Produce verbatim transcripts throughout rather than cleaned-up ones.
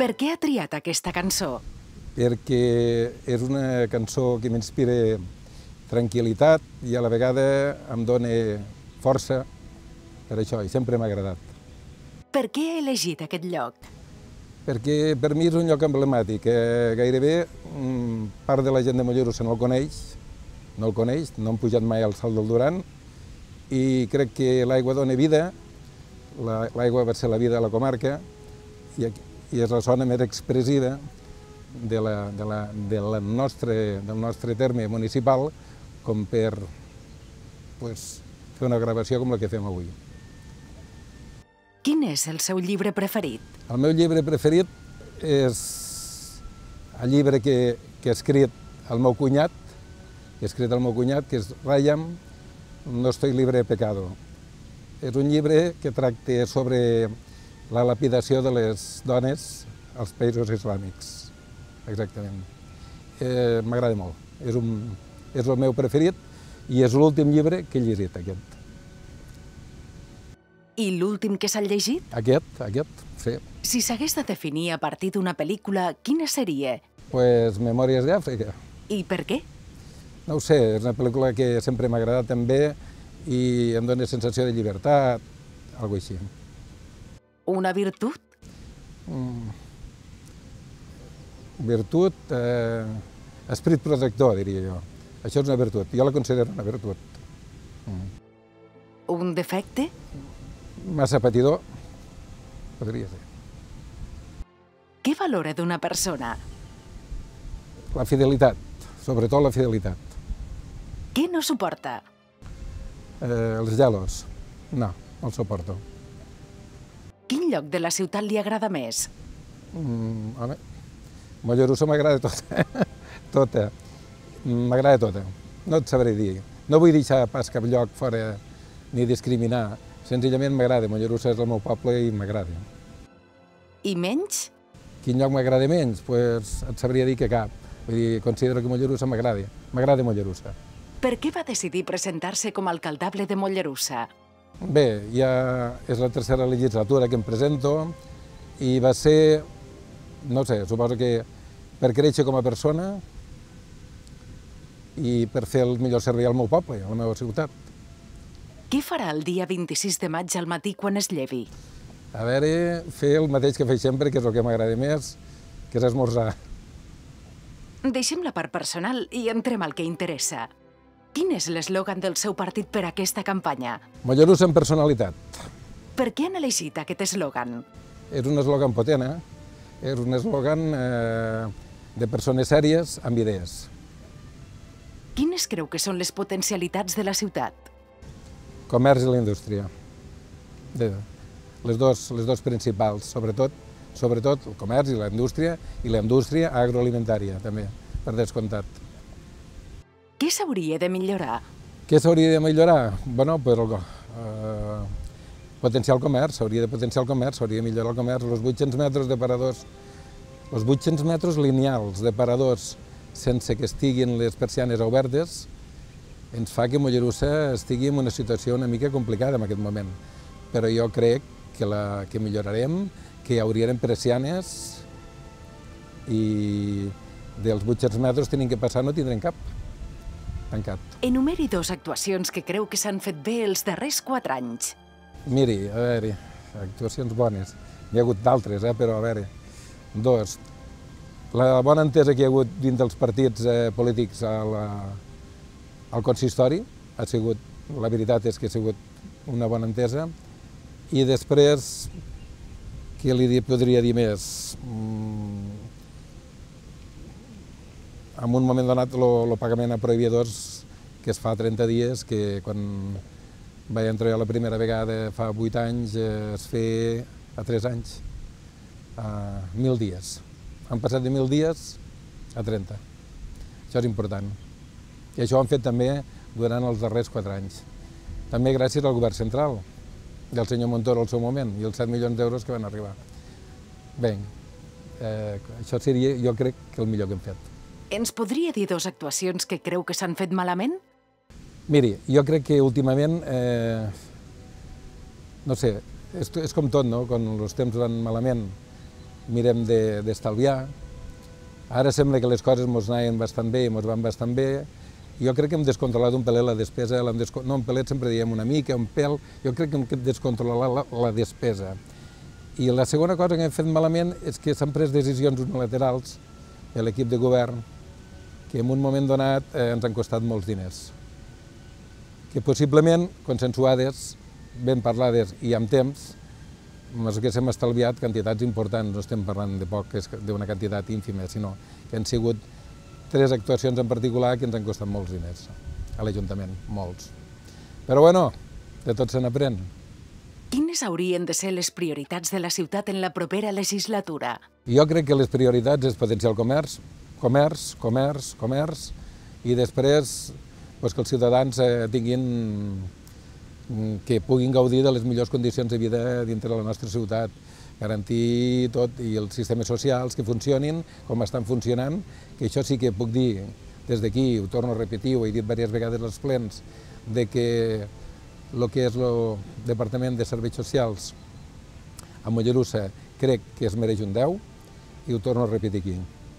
Per què ha triat aquesta cançó? Perquè és una cançó que m'inspira tranquil·litat i a la vegada em dona força per això, i sempre m'ha agradat. Per què ha elegit aquest lloc? Perquè per mi és un lloc emblemàtic. Eh, gairebé mm, part de la gent de Mollerussa no el coneix, no el coneix, no han pujat mai al Salt del Duran, i crec que l'aigua dona vida, l'aigua va ser la vida a la comarca, i, i és la zona més expressiva de la, de la, de la nostre, del nostre terme municipal, com per pues, fer una gravació com la que fem avui. Quin és el seu llibre preferit? El meu llibre preferit és el llibre que, que ha escrit el meu cunyat, que ha escrit el meu cunyat, que és Rayam, No estoy libre de pecado. És un llibre que tracta sobre la lapidació de les dones als països islàmics. Exactament. Eh, M'agrada molt. És, un, és el meu preferit i és l'últim llibre que he llegit, aquest. I l'últim que s'ha llegit? Aquest, aquest, sí. Si s'hagués de definir a partir d'una pel·lícula, quina seria? Pues Memòries d'Àfrica. I per què? No ho sé, és una pel·lícula que sempre m'ha agradat també i em dona sensació de llibertat, alguna cosa així. Una virtut? Mm. Virtut, eh, esperit protector, diria jo. Això és una virtut, jo la considero una virtut. Mm. Un defecte? Massa patidor, podria ser. Què valora d'una persona? La fidelitat, sobretot la fidelitat. Què no suporta? Eh, els gelos, no, no els suporto. Quin lloc de la ciutat li agrada més? Mm, home, Mollerussa m'agrada tota, tota. M'agrada tota, no et sabré dir. No vull deixar pas cap lloc fora ni discriminar. Senzillament m'agrada, Mollerussa és el meu poble i m'agrada. I menys? Quin lloc m'agrada menys? Pues et sabria dir que cap. Vull dir, considero que Mollerussa m'agrada. M'agrada Mollerussa. Per què va decidir presentar-se com a alcaldable de Mollerussa? Bé, ja és la tercera legislatura que em presento i va ser, no sé, suposo que per créixer com a persona i per fer el millor servei al meu poble, a la meva ciutat. Què farà el dia vint-i-sis de maig al matí quan es llevi? A veure, fer el mateix que faig sempre, que és el que m'agrada més, que és esmorzar. Deixem la part personal i entrem al que interessa. Quin és l'eslògan del seu partit per a aquesta campanya? Mollerussa amb personalitat. Per què han elegit aquest eslògan? És un eslògan potent, eh? És un eslògan eh, de persones sèries amb idees. Quines creu que són les potencialitats de la ciutat? Comerç i la indústria. De, les, dos, les dos principals, sobretot, sobretot el comerç i la indústria, i la indústria agroalimentària, també, per descomptat. Què s'hauria de millorar? Què s'hauria de millorar? Bueno, però, eh, potenciar el comerç, s'hauria de potenciar el comerç, s'hauria de millorar el comerç. Els vuit-cents metres de paradors, els vuit-cents metres lineals de paradors sense que estiguin les persianes obertes, ens fa que Mollerussa estigui en una situació una mica complicada en aquest moment. Però jo crec que, la, que millorarem, que hi haurien persianes i dels vuit-cents metres tenim que passar, no tindrem cap tancat. Enumeri dos actuacions que creu que s'han fet bé els darrers quatre anys. Miri, a veure, actuacions bones. N'hi ha hagut d'altres, eh, però a veure, dos. La bona entesa que hi ha hagut dins dels partits eh, polítics a la, al consistori ha sigut, la veritat és que ha sigut una bona entesa. I després, què li podria dir més? Mm, en un moment donat, el pagament a proveïdors, que es fa trenta dies, que quan vaig entrar jo la primera vegada fa vuit anys, eh, es fer a tres anys, a mil dies. Han passat de mil dies a trenta. Això és important. I això ho han fet també durant els darrers quatre anys. També gràcies al govern central, del senyor Montoro al seu moment, i els set milions d'euros que van arribar. Bé, eh, això seria, jo crec, que el millor que hem fet. Ens podria dir dues actuacions que creu que s'han fet malament? Miri, jo crec que últimament, eh, no sé, és, és com tot, no? Quan els temps van malament, mirem d'estalviar. Ara sembla que les coses ens anaven bastant bé i ens van bastant bé. Jo crec que hem descontrolat un pelet la despesa, no un pelet, sempre diem una mica, un pèl, jo crec que hem descontrolat la, la despesa. I la segona cosa que hem fet malament és que s'han pres decisions unilaterals de l'equip de govern que en un moment donat eh, ens han costat molts diners. Que possiblement, consensuades, ben parlades i amb temps, ens haguéssim estalviat quantitats importants, no estem parlant de poc, d'una quantitat ínfima, sinó que han sigut tres actuacions en particular que ens han costat molts diners a l'Ajuntament, molts. Però bueno, de tot se n'aprèn. Quines haurien de ser les prioritats de la ciutat en la propera legislatura? Jo crec que les prioritats és potenciar el comerç, comerç, comerç, comerç, i després doncs, que els ciutadans eh, tinguin, que puguin gaudir de les millors condicions de vida dintre de la nostra ciutat, garantir tot i els sistemes socials que funcionin com estan funcionant, que això sí que puc dir des d'aquí, ho torno a repetir, ho he dit diverses vegades als plens, de que el que és el Departament de Serveis Socials a Mollerussa crec que es mereix un deu i ho torno a repetir aquí.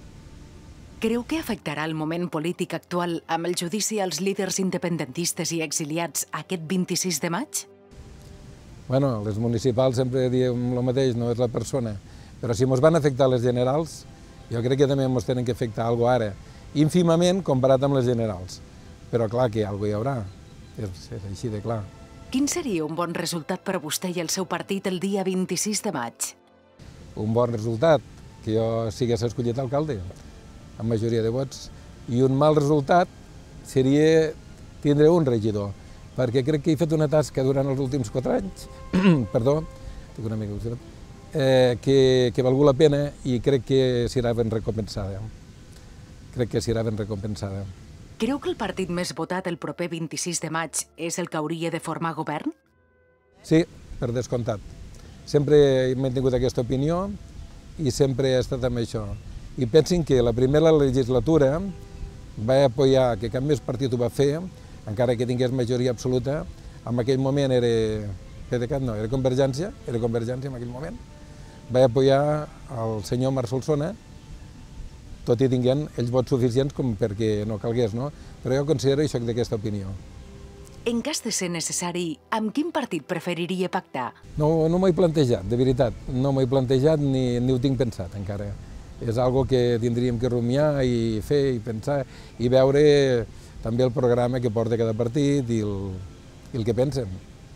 Creu que afectarà el moment polític actual amb el judici als líders independentistes i exiliats aquest vint-i-sis de maig? Bueno, les municipals sempre diem el mateix, no és la persona, però si ens van afectar les generals, jo crec que també ens tenen que afectar alguna cosa ara, ínfimament comparat amb les generals, però clar que alguna cosa hi haurà, és, és així de clar. Quin seria un bon resultat per a vostè i el seu partit el dia vint-i-sis de maig? Un bon resultat, que jo sigués escollit alcalde, amb majoria de vots, i un mal resultat seria tindre un regidor, perquè crec que he fet una tasca durant els últims quatre anys, perdó, tinc una mica eh, que, que valgú la pena i crec que serà ben recompensada. Crec que serà ben recompensada. Creu que el partit més votat el proper vint-i-sis de maig és el que hauria de formar govern? Sí, per descomptat. Sempre he mantingut aquesta opinió i sempre he estat amb això. I pensin que la primera legislatura va apoyar, que cap més partit ho va fer, encara que tingués majoria absoluta, en aquell moment era PDeCAT, no, era Convergència, era Convergència en aquell moment, va apoyar el senyor Marc Solsona, tot i tinguent ells vots suficients com perquè no calgués, no? Però jo considero això d'aquesta opinió. En cas de ser necessari, amb quin partit preferiria pactar? No, no m'ho he plantejat, de veritat, no m'ho he plantejat ni, ni ho tinc pensat encara. És algo que tindríem que rumiar i fer i pensar i veure també el programa que porta cada partit i el, i el que pensen.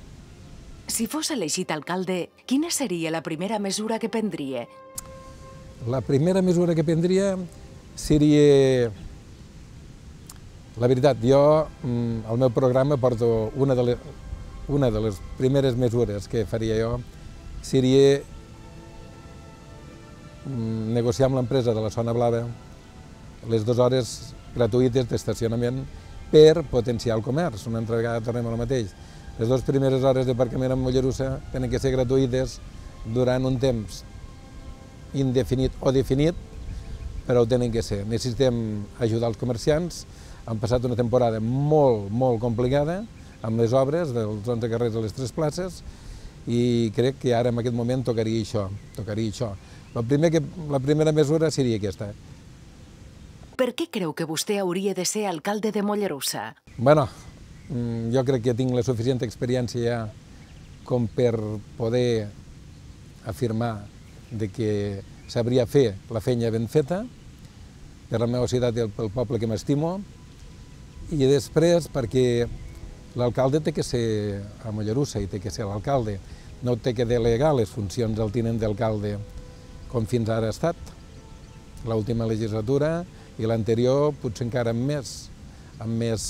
Si fos elegit alcalde, quina seria la primera mesura que prendria? La primera mesura que prendria seria... La veritat, jo al meu programa porto una de les, una de les primeres mesures que faria jo seria negociar amb l'empresa de la Zona Blava les dues hores gratuïtes d'estacionament per potenciar el comerç. Una altra vegada tornem al mateix. Les dues primeres hores d'aparcament a Mollerussa tenen que ser gratuïtes durant un temps indefinit o definit, però ho tenen que ser. Necessitem ajudar els comerciants. Han passat una temporada molt, molt complicada amb les obres dels onze carrers a les tres places i crec que ara en aquest moment tocaria això. Tocaria això. El primer que, la primera mesura seria aquesta. Per què creu que vostè hauria de ser alcalde de Mollerussa? Bueno, jo crec que tinc la suficient experiència ja com per poder afirmar de que sabria fer la feina ben feta per la meva ciutat i pel poble que m'estimo, i després perquè l'alcalde té que ser a Mollerussa i té que ser l'alcalde, no té que delegar les funcions del tinent d'alcalde com fins ara ha estat. L'última legislatura i l'anterior potser encara amb més, amb més...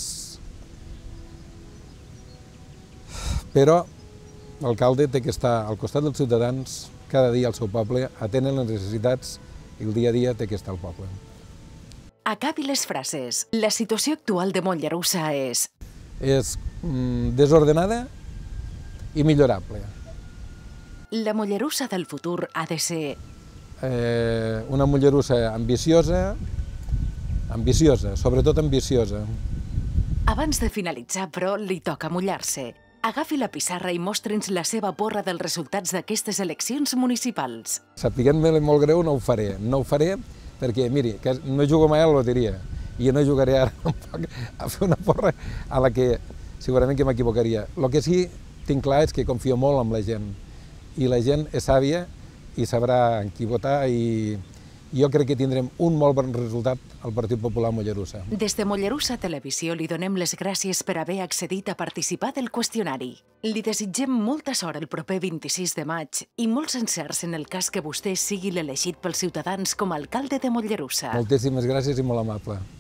Però l'alcalde té que estar al costat dels ciutadans cada dia al seu poble, atenent les necessitats i el dia a dia té que estar al poble. Acabi les frases. La situació actual de Mollerussa és... És mm, desordenada i millorable. La Mollerussa del futur ha de ser... Eh, una Mollerussa ambiciosa, ambiciosa, sobretot ambiciosa. Abans de finalitzar, però, li toca mullar-se. Agafi la pissarra i mostri'ns la seva porra dels resultats d'aquestes eleccions municipals. Sapiguent-me molt greu, no ho faré. No ho faré perquè, miri, que no jugo mai a la loteria i jo no jugaré ara tampoc a fer una porra a la que segurament que m'equivocaria. El que sí tinc clar és que confio molt en la gent i la gent és sàvia i sabrà en qui votar i jo crec que tindrem un molt bon resultat al Partit Popular Mollerussa. Des de Mollerussa Televisió li donem les gràcies per haver accedit a participar del qüestionari. Li desitgem molta sort el proper vint-i-sis de maig i molts encerts en el cas que vostè sigui l'elegit pels ciutadans com a alcalde de Mollerussa. Moltíssimes gràcies i molt amable.